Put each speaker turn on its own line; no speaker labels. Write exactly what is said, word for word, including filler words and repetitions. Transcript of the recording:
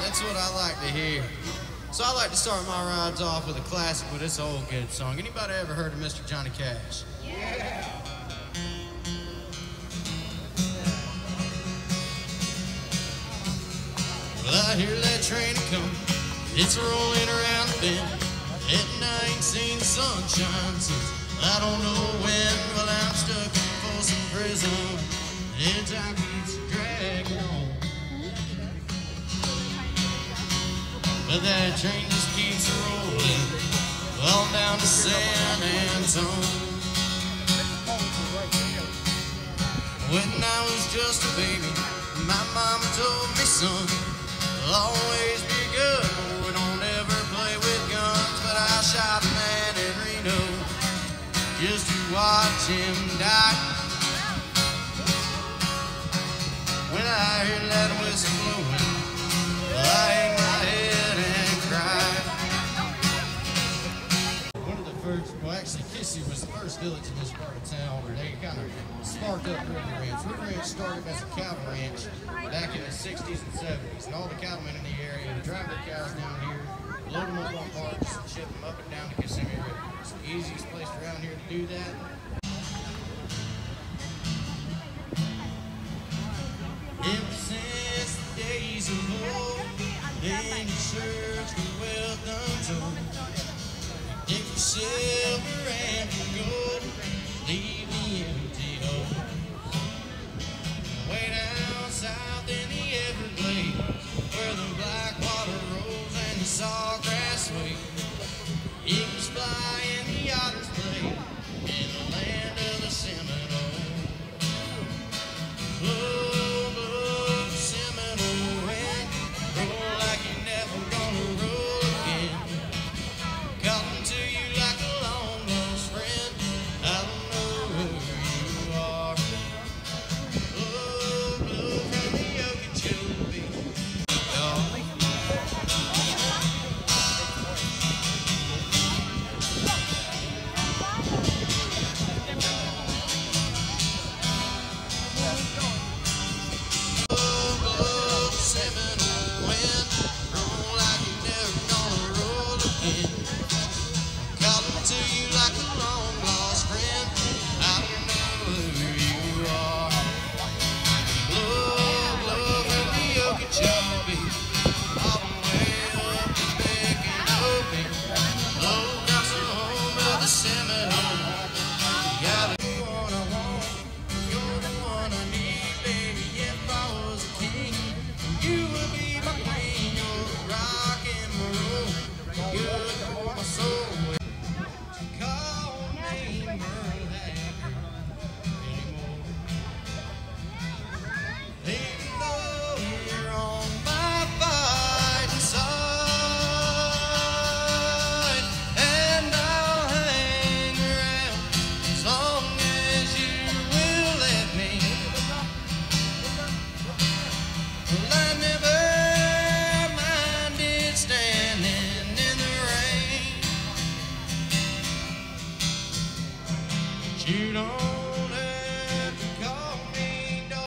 That's what I like to hear. So I like to start my rides off with a classic with this old good song. Anybody ever heard of Mister Johnny Cash?
Yeah.
Well, I hear that train come. It's rolling around the bend. And I ain't seen the sunshine since I don't know when. Well, I'm stuck in Folsom Prison, and time keeps dragging on. But that train just keeps rolling on down to San Antone. When I was just a baby, my mama told me, son, always be good, we don't ever play with guns. But I shot a man in Reno just to watch him die. When I hear that whistle blowing, I hang my head and cry. One of the first, well actually Kissy was the first village in this part of town where they kind of sparked up River Ranch. River Ranch started as a cattle ranch back in the sixties and seventies, and all the cattlemen in the area would drive their cows down here, load them up on barges, and ship them up and down the Kissimmee River. It's the easiest place around here to do that.